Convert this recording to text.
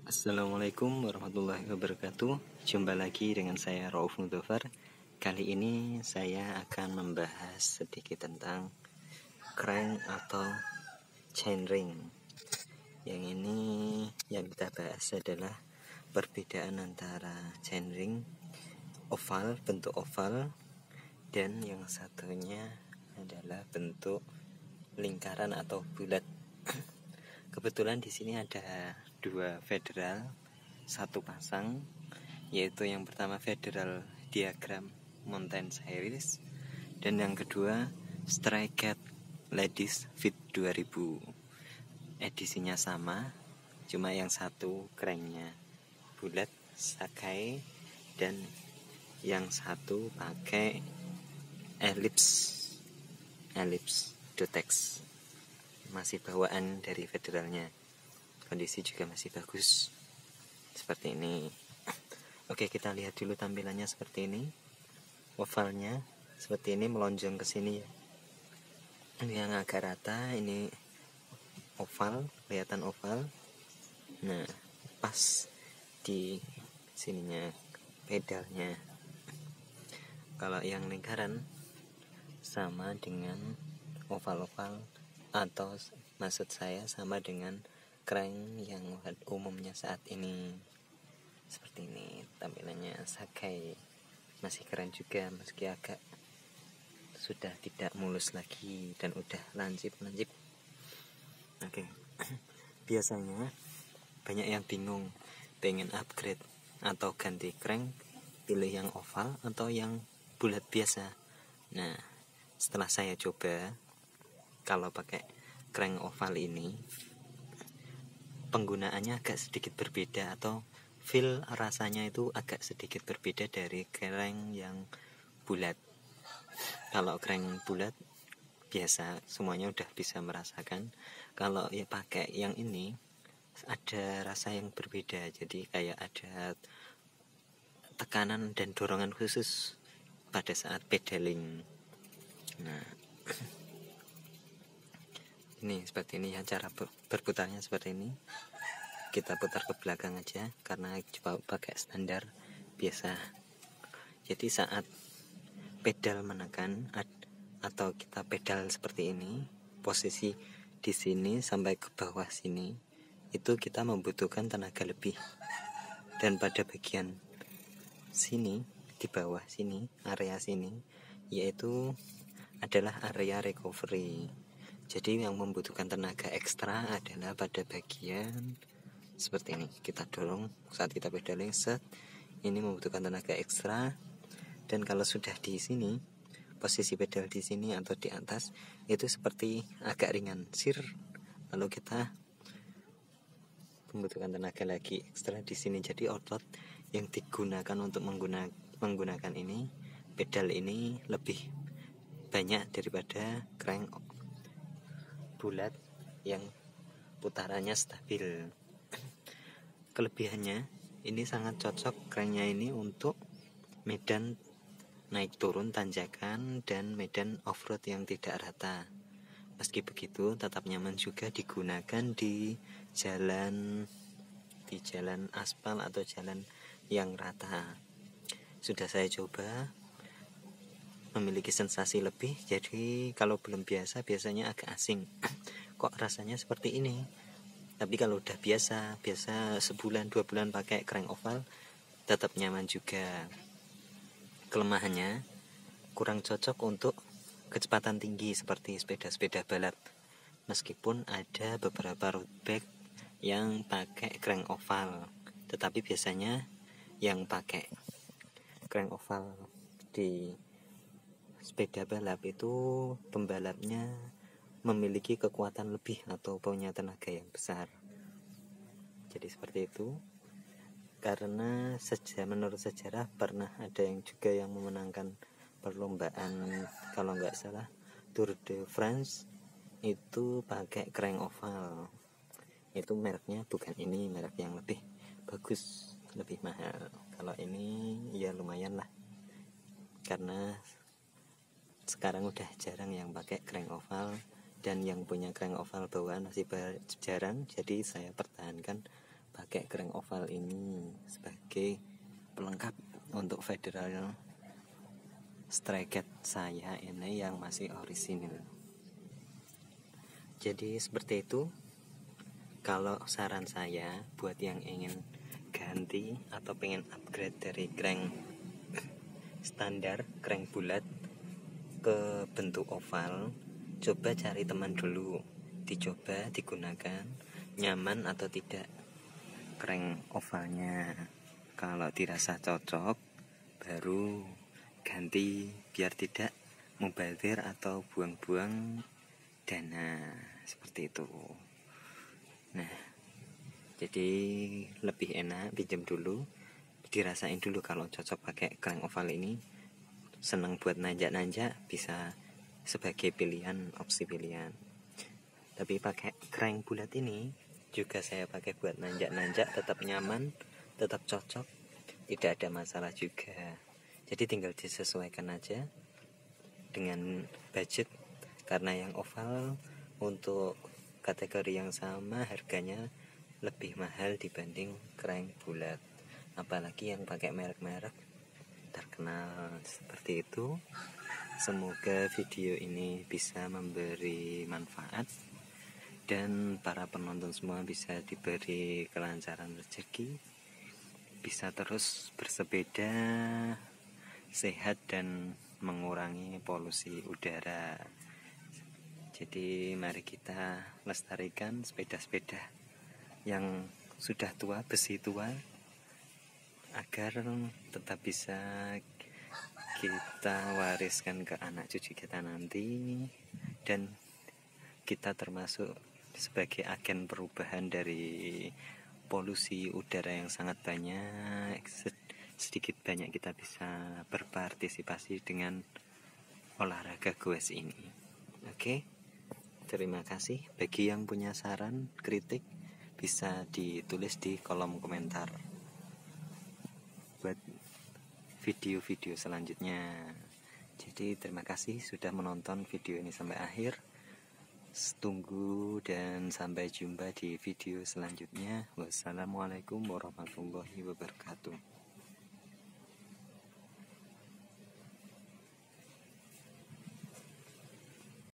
Assalamualaikum warahmatullahi wabarakatuh. Jumpa lagi dengan saya Rauf Mudofar. Kali ini saya akan membahas sedikit tentang crank atau chainring. Yang ini yang kita bahas adalah perbedaan antara chainring oval, bentuk oval, dan yang satunya adalah bentuk lingkaran atau bulat. Kebetulan di sini ada dua federal, satu pasang, yaitu yang pertama Federal Diagram Mountain Series dan yang kedua Stray Cat Ladies Fit 2000. Edisinya sama, cuma yang satu cranknya bulat Sakai dan yang satu pakai ellipse Dotex. Masih bawaan dari federalnya, kondisi juga masih bagus seperti ini. Oke, kita lihat dulu tampilannya seperti ini. Ovalnya seperti ini, melonjong ke sini ya. Ini yang agak rata, ini oval, kelihatan oval. Nah, pas di sininya pedalnya. Kalau yang lingkaran sama dengan oval-oval, atau maksud saya sama dengan crank yang umumnya saat ini. Seperti ini tampilannya. Sakai masih keren juga, meski agak sudah tidak mulus lagi dan udah lancip. Oke. Biasanya banyak yang bingung pengen upgrade atau ganti crank, pilih yang oval atau yang bulat biasa. Nah, setelah saya coba, kalau pakai crank oval ini penggunaannya agak sedikit berbeda, atau feel rasanya itu agak sedikit berbeda dari crank yang bulat. Kalau crank bulat biasa semuanya udah bisa merasakan. Kalau ya pakai yang ini ada rasa yang berbeda, jadi kayak ada tekanan dan dorongan khusus pada saat pedaling. Nah, ini seperti ini ya, cara berputarnya seperti ini. Kita putar ke belakang aja karena coba pakai standar biasa. Jadi saat pedal menekan atau kita pedal seperti ini, posisi di sini sampai ke bawah sini itu kita membutuhkan tenaga lebih. Dan pada bagian sini, di bawah sini, area sini, yaitu adalah area recovery. Jadi yang membutuhkan tenaga ekstra adalah pada bagian seperti ini. Kita dorong saat kita pedaling, set, ini membutuhkan tenaga ekstra. Dan kalau sudah di sini, posisi pedal di sini atau di atas, itu seperti agak ringan, sir. Lalu kita membutuhkan tenaga lagi ekstra di sini. Jadi otot yang digunakan untuk menggunakan ini, pedal ini lebih banyak daripada crank bulat yang putarannya stabil. Kelebihannya, ini sangat cocok cranknya ini untuk medan naik turun tanjakan dan medan off-road yang tidak rata. Meski begitu, tetap nyaman juga digunakan di jalan aspal atau jalan yang rata. Sudah saya coba, memiliki sensasi lebih. Jadi kalau belum biasanya agak asing. Kok rasanya seperti ini? Tapi kalau udah biasa sebulan 2 bulan pakai crank oval, tetap nyaman juga. Kelemahannya kurang cocok untuk kecepatan tinggi seperti sepeda-sepeda balap. Meskipun ada beberapa road bike yang pakai crank oval, tetapi biasanya yang pakai crank oval di sepeda balap itu pembalapnya memiliki kekuatan lebih atau punya tenaga yang besar. Jadi seperti itu. Karena menurut sejarah pernah ada yang juga yang memenangkan perlombaan, kalau nggak salah Tour de France, itu pakai crank oval. Itu mereknya bukan ini, merek yang lebih bagus, lebih mahal. Kalau ini ya lumayan lah, karena sekarang udah jarang yang pakai crank oval, dan yang punya crank oval bawaan masih jarang. Jadi saya pertahankan pakai crank oval ini sebagai pelengkap untuk federal striket saya ini yang masih orisinil. Jadi seperti itu. Kalau saran saya buat yang ingin ganti atau pengen upgrade dari crank standar, crank bulat ke bentuk oval, coba cari teman dulu, dicoba digunakan nyaman atau tidak crank ovalnya. Kalau dirasa cocok baru ganti biar tidak mubazir atau buang-buang dana seperti itu. Nah, jadi lebih enak pinjam dulu, dirasain dulu kalau cocok pakai crank oval ini. Senang buat nanjak-nanjak bisa sebagai pilihan, opsi pilihan. Tapi pakai crank bulat ini juga saya pakai buat nanjak-nanjak, tetap nyaman, tetap cocok, tidak ada masalah juga. Jadi tinggal disesuaikan aja dengan budget, karena yang oval untuk kategori yang sama harganya lebih mahal dibanding crank bulat, apalagi yang pakai merek-merek terkenal seperti itu. Semoga video ini bisa memberi manfaat dan para penonton semua bisa diberi kelancaran rezeki, bisa terus bersepeda sehat dan mengurangi polusi udara. Jadi mari kita lestarikan sepeda-sepeda yang sudah tua, besi tua, agar tetap bisa kita wariskan ke anak cucu kita nanti, dan kita termasuk sebagai agen perubahan dari polusi udara yang sangat banyak. Sedikit banyak kita bisa berpartisipasi dengan olahraga goes ini. Oke, terima kasih. Bagi yang punya saran, kritik, bisa ditulis di kolom komentar buat video-video selanjutnya. Jadi terima kasih sudah menonton video ini sampai akhir. Tunggu dan sampai jumpa di video selanjutnya. Wassalamualaikum warahmatullahi wabarakatuh.